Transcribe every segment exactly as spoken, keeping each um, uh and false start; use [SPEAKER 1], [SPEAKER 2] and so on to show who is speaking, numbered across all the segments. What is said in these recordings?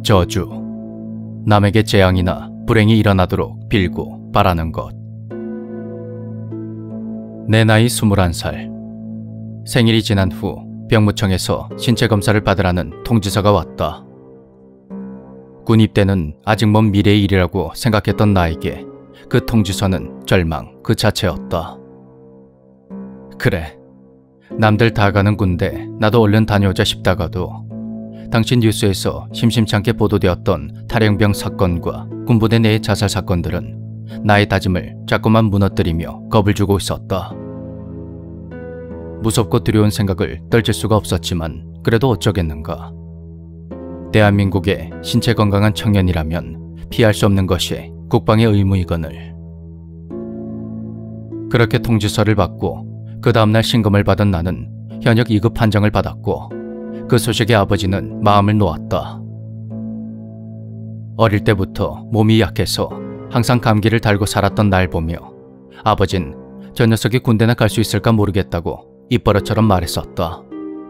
[SPEAKER 1] 저주, 남에게 재앙이나 불행이 일어나도록 빌고 바라는 것. 내 나이 스물한 살. 생일이 지난 후 병무청에서 신체 검사를 받으라는 통지서가 왔다. 군 입대는 아직 먼 미래의 일이라고 생각했던 나에게 그 통지서는 절망 그 자체였다. 그래, 남들 다 가는 군대 나도 얼른 다녀오자 싶다가도 당시 뉴스에서 심심찮게 보도되었던 탈영병 사건과 군부대 내의 자살 사건들은 나의 다짐을 자꾸만 무너뜨리며 겁을 주고 있었다. 무섭고 두려운 생각을 떨칠 수가 없었지만 그래도 어쩌겠는가. 대한민국의 신체 건강한 청년이라면 피할 수 없는 것이 국방의 의무이거늘. 그렇게 통지서를 받고 그 다음날 신검을 받은 나는 현역 이 급 판정을 받았고 그 소식에 아버지는 마음을 놓았다. 어릴 때부터 몸이 약해서 항상 감기를 달고 살았던 날 보며 아버진 저 녀석이 군대나 갈 수 있을까 모르겠다고 입버릇처럼 말했었다.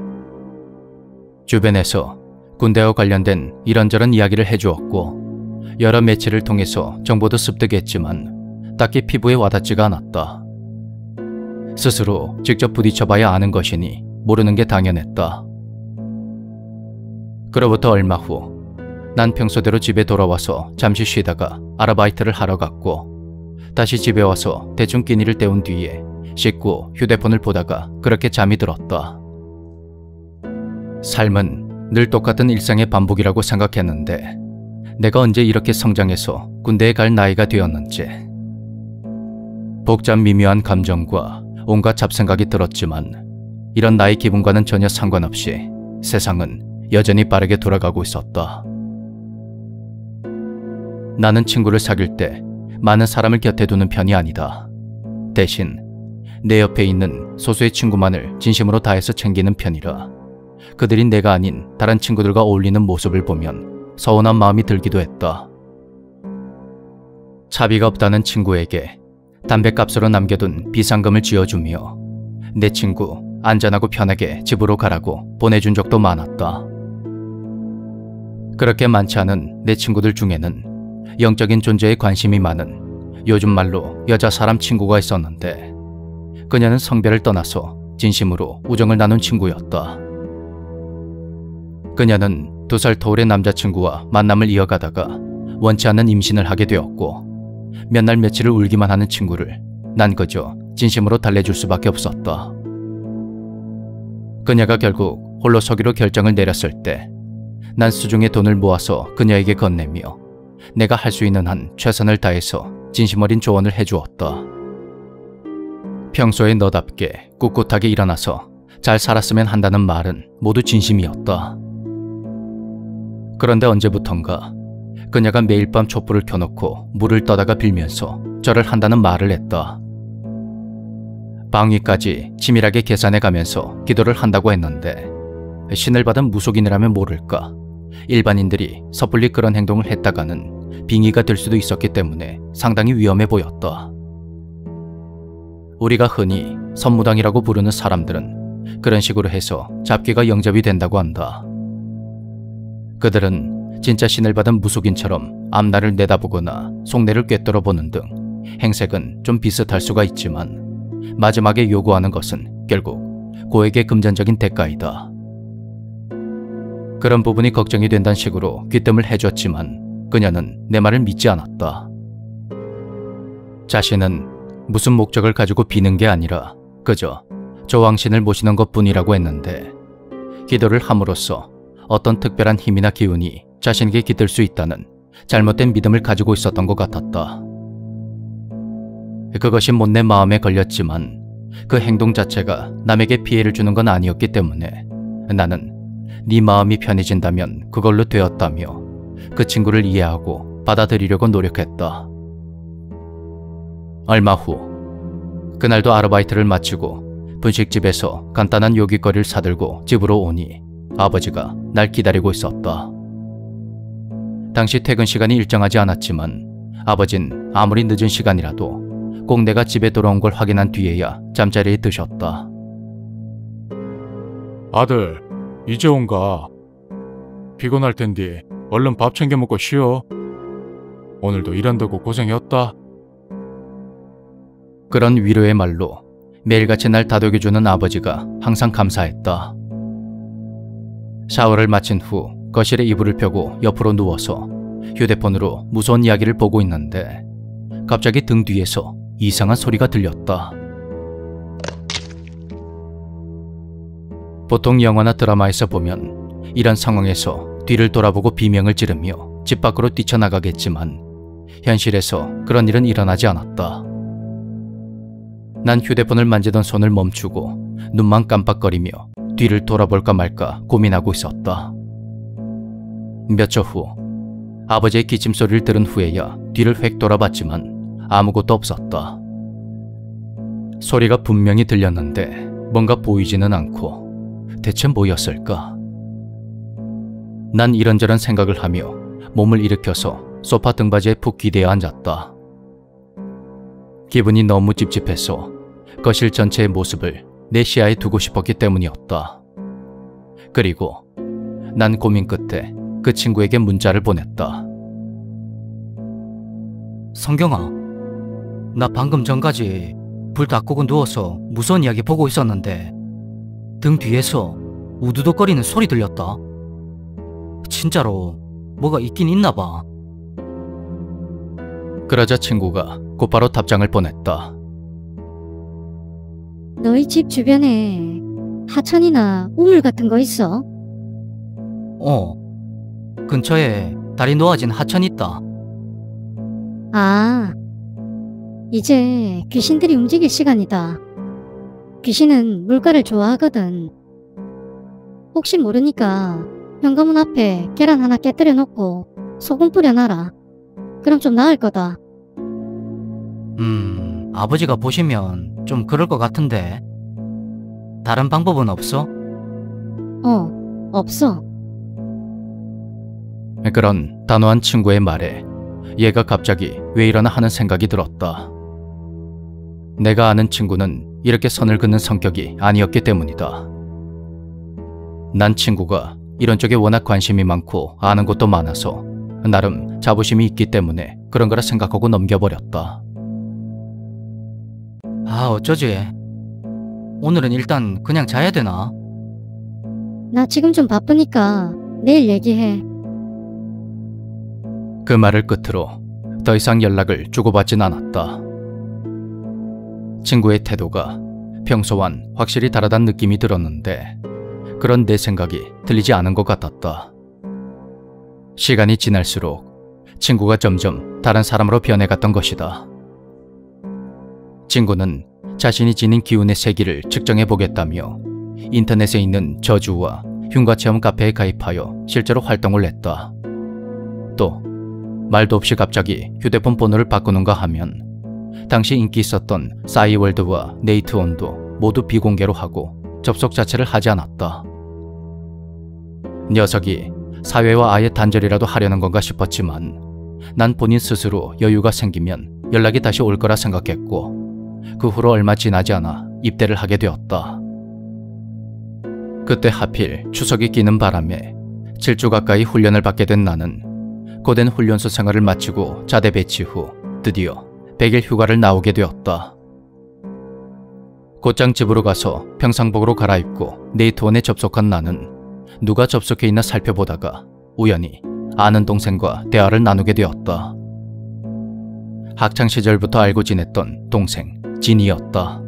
[SPEAKER 1] 주변에서 군대와 관련된 이런저런 이야기를 해주었고 여러 매체를 통해서 정보도 습득했지만 딱히 피부에 와닿지가 않았다. 스스로 직접 부딪혀봐야 아는 것이니 모르는 게 당연했다. 그로부터 얼마 후 난 평소대로 집에 돌아와서 잠시 쉬다가 아르바이트를 하러 갔고 다시 집에 와서 대충 끼니를 때운 뒤에 씻고 휴대폰을 보다가 그렇게 잠이 들었다. 삶은 늘 똑같은 일상의 반복이라고 생각했는데 내가 언제 이렇게 성장해서 군대에 갈 나이가 되었는지. 복잡 미묘한 감정과 온갖 잡생각이 들었지만 이런 나의 기분과는 전혀 상관없이 세상은 여전히 빠르게 돌아가고 있었다. 나는 친구를 사귈 때 많은 사람을 곁에 두는 편이 아니다. 대신 내 옆에 있는 소수의 친구만을 진심으로 다해서 챙기는 편이라 그들이 내가 아닌 다른 친구들과 어울리는 모습을 보면 서운한 마음이 들기도 했다. 차비가 없다는 친구에게 담뱃값으로 남겨둔 비상금을 쥐어주며 내 친구 안전하고 편하게 집으로 가라고 보내준 적도 많았다. 그렇게 많지 않은 내 친구들 중에는 영적인 존재에 관심이 많은 요즘 말로 여자 사람 친구가 있었는데 그녀는 성별을 떠나서 진심으로 우정을 나눈 친구였다. 그녀는 두 살 터울의 남자친구와 만남을 이어가다가 원치 않는 임신을 하게 되었고 몇 날 며칠을 울기만 하는 친구를 난 그저 진심으로 달래줄 수밖에 없었다. 그녀가 결국 홀로 서기로 결정을 내렸을 때 난 수중에 돈을 모아서 그녀에게 건네며 내가 할 수 있는 한 최선을 다해서 진심 어린 조언을 해주었다. 평소에 너답게 꿋꿋하게 일어나서 잘 살았으면 한다는 말은 모두 진심이었다. 그런데 언제부턴가 그녀가 매일 밤 촛불을 켜놓고 물을 떠다가 빌면서 절을 한다는 말을 했다. 방위까지 치밀하게 계산해가면서 기도를 한다고 했는데 신을 받은 무속인이라면 모를까 일반인들이 섣불리 그런 행동을 했다가는 빙의가 될 수도 있었기 때문에 상당히 위험해 보였다. 우리가 흔히 선무당이라고 부르는 사람들은 그런 식으로 해서 잡귀가 영접이 된다고 한다. 그들은 진짜 신을 받은 무속인처럼 앞날을 내다보거나 속내를 꿰뚫어 보는 등 행색은 좀 비슷할 수가 있지만 마지막에 요구하는 것은 결국 고액의 금전적인 대가이다. 그런 부분이 걱정이 된다는 식으로 귀뜸을 해줬지만 그녀는 내 말을 믿지 않았다. 자신은 무슨 목적을 가지고 비는 게 아니라 그저 조왕신을 모시는 것뿐이라고 했는데 기도를 함으로써 어떤 특별한 힘이나 기운이 자신에게 깃들 수 있다는 잘못된 믿음을 가지고 있었던 것 같았다. 그것이 못 내 마음에 걸렸지만 그 행동 자체가 남에게 피해를 주는 건 아니었기 때문에 나는 네 마음이 편해진다면 그걸로 되었다며 그 친구를 이해하고 받아들이려고 노력했다. 얼마 후 그날도 아르바이트를 마치고 분식집에서 간단한 요깃거리를 사들고 집으로 오니 아버지가 날 기다리고 있었다. 당시 퇴근 시간이 일정하지 않았지만 아버진 아무리 늦은 시간이라도 꼭 내가 집에 돌아온 걸 확인한 뒤에야 잠자리에 드셨다.
[SPEAKER 2] 아들, 이제 온가? 피곤할 텐데 얼른 밥 챙겨 먹고 쉬어. 오늘도 일한다고 고생했다.
[SPEAKER 1] 그런 위로의 말로 매일같이 날 다독여주는 아버지가 항상 감사했다. 샤워를 마친 후 거실에 이불을 펴고 옆으로 누워서 휴대폰으로 무서운 이야기를 보고 있는데 갑자기 등 뒤에서 이상한 소리가 들렸다. 보통 영화나 드라마에서 보면 이런 상황에서 뒤를 돌아보고 비명을 지르며 집 밖으로 뛰쳐나가겠지만 현실에서 그런 일은 일어나지 않았다. 난 휴대폰을 만지던 손을 멈추고 눈만 깜빡거리며 뒤를 돌아볼까 말까 고민하고 있었다. 몇 초 후 아버지의 기침 소리를 들은 후에야 뒤를 획 돌아봤지만 아무것도 없었다. 소리가 분명히 들렸는데 뭔가 보이지는 않고 대체 뭐였을까? 난 이런저런 생각을 하며 몸을 일으켜서 소파 등받이에 푹 기대어 앉았다. 기분이 너무 찝찝해서 거실 전체의 모습을 내 시야에 두고 싶었기 때문이었다. 그리고 난 고민 끝에 그 친구에게 문자를 보냈다. 성경아, 나 방금 전까지 불 다 끄고 누워서 무서운 이야기 보고 있었는데 등 뒤에서 우두둑거리는 소리 들렸다. 진짜로 뭐가 있긴 있나 봐. 그러자 친구가 곧바로 답장을 보냈다.
[SPEAKER 3] 너희 집 주변에 하천이나 우물 같은 거 있어?
[SPEAKER 1] 어, 근처에 다리 놓아진 하천 있다.
[SPEAKER 3] 아, 이제 귀신들이 움직일 시간이다. 귀신은 물가를 좋아하거든. 혹시 모르니까 현관문 앞에 계란 하나 깨뜨려 놓고 소금 뿌려놔라. 그럼 좀 나을 거다.
[SPEAKER 1] 음, 아버지가 보시면 좀 그럴 것 같은데 다른 방법은 없어?
[SPEAKER 3] 어, 없어.
[SPEAKER 1] 그런 단호한 친구의 말에 얘가 갑자기 왜 이러나 하는 생각이 들었다. 내가 아는 친구는 이렇게 선을 긋는 성격이 아니었기 때문이다. 난 친구가 이런 쪽에 워낙 관심이 많고 아는 것도 많아서 나름 자부심이 있기 때문에 그런 거라 생각하고 넘겨버렸다. 아, 어쩌지? 오늘은 일단 그냥 자야 되나?
[SPEAKER 3] 나 지금 좀 바쁘니까 내일 얘기해.
[SPEAKER 1] 그 말을 끝으로 더 이상 연락을 주고받진 않았다. 친구의 태도가 평소와는 확실히 다르다는 느낌이 들었는데 그런 내 생각이 틀리지 않은 것 같았다. 시간이 지날수록 친구가 점점 다른 사람으로 변해갔던 것이다. 친구는 자신이 지닌 기운의 세기를 측정해보겠다며 인터넷에 있는 저주와 흉가체험 카페에 가입하여 실제로 활동을 했다. 또 말도 없이 갑자기 휴대폰 번호를 바꾸는가 하면 당시 인기 있었던 싸이월드와 네이트온도 모두 비공개로 하고 접속 자체를 하지 않았다. 녀석이 사회와 아예 단절이라도 하려는 건가 싶었지만 난 본인 스스로 여유가 생기면 연락이 다시 올 거라 생각했고 그 후로 얼마 지나지 않아 입대를 하게 되었다. 그때 하필 추석이 끼는 바람에 칠 주 가까이 훈련을 받게 된 나는 고된 훈련소 생활을 마치고 자대 배치 후 드디어 백 일 휴가를 나오게 되었다. 곧장 집으로 가서 평상복으로 갈아입고 네이트원에 접속한 나는 누가 접속해 있나 살펴보다가 우연히 아는 동생과 대화를 나누게 되었다. 학창시절부터 알고 지냈던 동생 진이었다.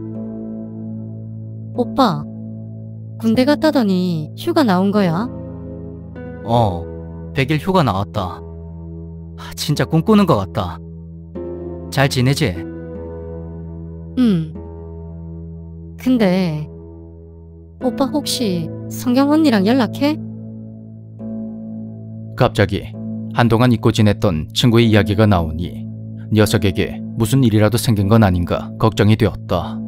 [SPEAKER 3] 오빠, 군대 갔다더니 휴가 나온 거야?
[SPEAKER 1] 어, 백 일 휴가 나왔다. 진짜 꿈꾸는 것 같다. 잘 지내지?
[SPEAKER 3] 응. 근데 오빠 혹시 성경 언니랑 연락해?
[SPEAKER 1] 갑자기 한동안 잊고 지냈던 친구의 이야기가 나오니 녀석에게 무슨 일이라도 생긴 건 아닌가 걱정이 되었다.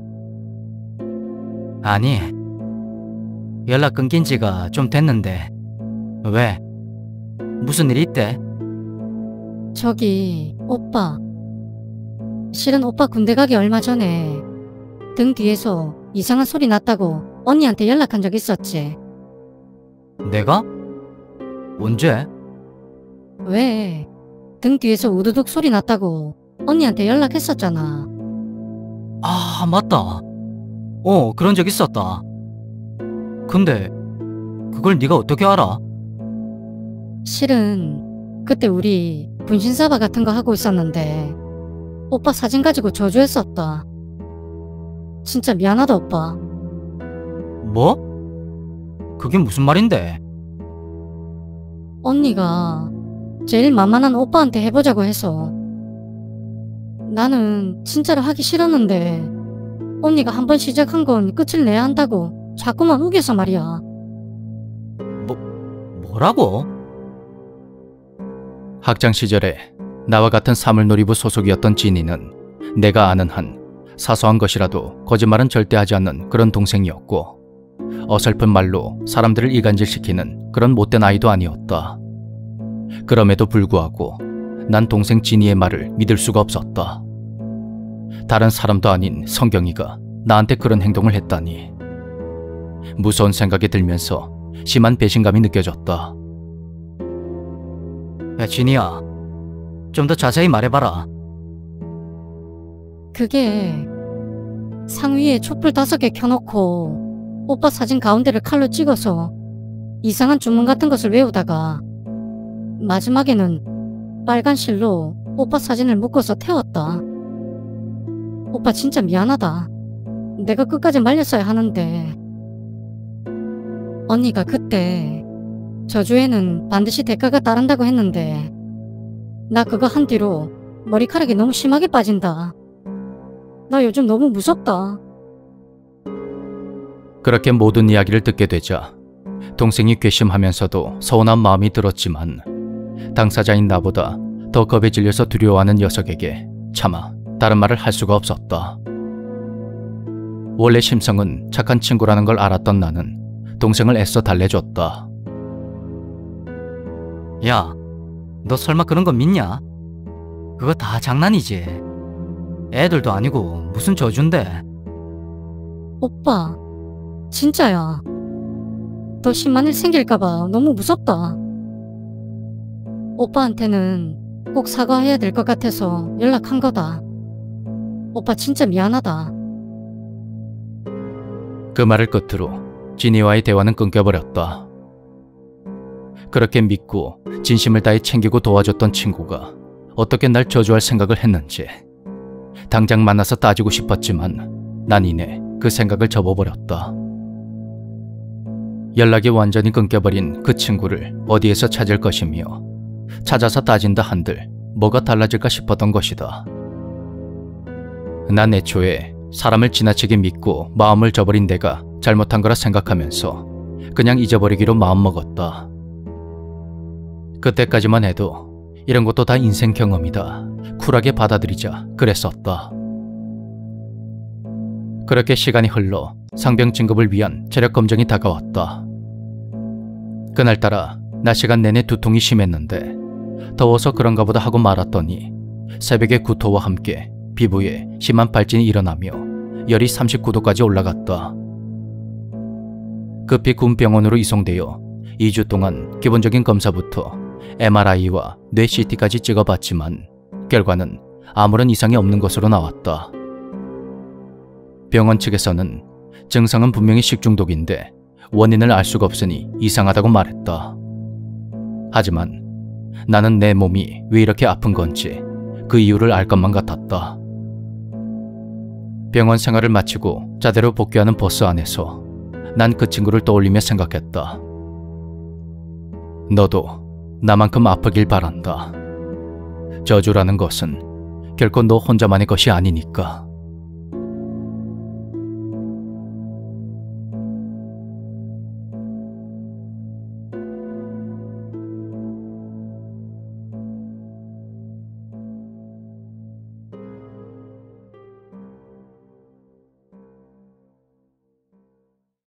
[SPEAKER 1] 아니, 연락 끊긴 지가 좀 됐는데 왜? 무슨 일 있대?
[SPEAKER 3] 저기 오빠, 실은 오빠 군대 가기 얼마 전에 등 뒤에서 이상한 소리 났다고 언니한테 연락한 적 있었지?
[SPEAKER 1] 내가?
[SPEAKER 4] 언제?
[SPEAKER 3] 왜? 등 뒤에서 우두둑 소리 났다고 언니한테 연락했었잖아.
[SPEAKER 4] 아, 맞다. 어, 그런 적 있었다. 근데 그걸 네가 어떻게 알아?
[SPEAKER 3] 실은 그때 우리 분신사바 같은 거 하고 있었는데 오빠 사진 가지고 저주했었다. 진짜 미안하다 오빠.
[SPEAKER 4] 뭐? 그게 무슨 말인데?
[SPEAKER 3] 언니가 제일 만만한 오빠한테 해보자고 해서 나는 진짜로 하기 싫었는데 언니가 한 번 시작한 건 끝을 내야 한다고 자꾸만 우겨서 말이야.
[SPEAKER 4] 뭐라고?
[SPEAKER 1] 학창 시절에 나와 같은 사물놀이부 소속이었던 진이는 내가 아는 한 사소한 것이라도 거짓말은 절대 하지 않는 그런 동생이었고 어설픈 말로 사람들을 이간질시키는 그런 못된 아이도 아니었다. 그럼에도 불구하고 난 동생 진이의 말을 믿을 수가 없었다. 다른 사람도 아닌 성경이가 나한테 그런 행동을 했다니. 무서운 생각이 들면서 심한 배신감이 느껴졌다.
[SPEAKER 4] 야, 진이야. 좀 더 자세히 말해봐라.
[SPEAKER 3] 그게 상위에 촛불 다섯 개 켜놓고 오빠 사진 가운데를 칼로 찍어서 이상한 주문 같은 것을 외우다가 마지막에는 빨간 실로 오빠 사진을 묶어서 태웠다. 오빠 진짜 미안하다. 내가 끝까지 말렸어야 하는데. 언니가 그때 저주에는 반드시 대가가 따른다고 했는데 나 그거 한 뒤로 머리카락이 너무 심하게 빠진다. 나 요즘 너무 무섭다.
[SPEAKER 1] 그렇게 모든 이야기를 듣게 되자 동생이 괘씸하면서도 서운한 마음이 들었지만 당사자인 나보다 더 겁에 질려서 두려워하는 녀석에게 차마 다른 말을 할 수가 없었다. 원래 심성은 착한 친구라는 걸 알았던 나는 동생을 애써 달래줬다.
[SPEAKER 4] 야, 너 설마 그런 거 믿냐? 그거 다 장난이지. 애들도 아니고 무슨 저주인데.
[SPEAKER 3] 오빠 진짜야. 더 심한 일 생길까봐 너무 무섭다. 오빠한테는 꼭 사과해야 될 것 같아서 연락한 거다. 오빠 진짜 미안하다.
[SPEAKER 1] 그 말을 끝으로 진이와의 대화는 끊겨버렸다. 그렇게 믿고 진심을 다해 챙기고 도와줬던 친구가 어떻게 날 저주할 생각을 했는지 당장 만나서 따지고 싶었지만 난 이내 그 생각을 접어버렸다. 연락이 완전히 끊겨버린 그 친구를 어디에서 찾을 것이며 찾아서 따진다 한들 뭐가 달라질까 싶었던 것이다. 난 애초에 사람을 지나치게 믿고 마음을 저버린 내가 잘못한 거라 생각하면서 그냥 잊어버리기로 마음먹었다. 그때까지만 해도 이런 것도 다 인생 경험이다. 쿨하게 받아들이자 그랬었다. 그렇게 시간이 흘러 상병 진급을 위한 체력 검정이 다가왔다. 그날따라 낮 시간 내내 두통이 심했는데 더워서 그런가 보다 하고 말았더니 새벽의 구토와 함께 피부에 심한 발진이 일어나며 열이 삼십구 도까지 올라갔다. 급히 군 병원으로 이송되어 이 주 동안 기본적인 검사부터 엠알아이와 뇌 씨티까지 찍어봤지만 결과는 아무런 이상이 없는 것으로 나왔다. 병원 측에서는 증상은 분명히 식중독인데 원인을 알 수가 없으니 이상하다고 말했다. 하지만 나는 내 몸이 왜 이렇게 아픈 건지 그 이유를 알 것만 같았다. 병원 생활을 마치고 자대로 복귀하는 버스 안에서 난 그 친구를 떠올리며 생각했다. 너도 나만큼 아프길 바란다. 저주라는 것은 결코 너 혼자만의 것이 아니니까.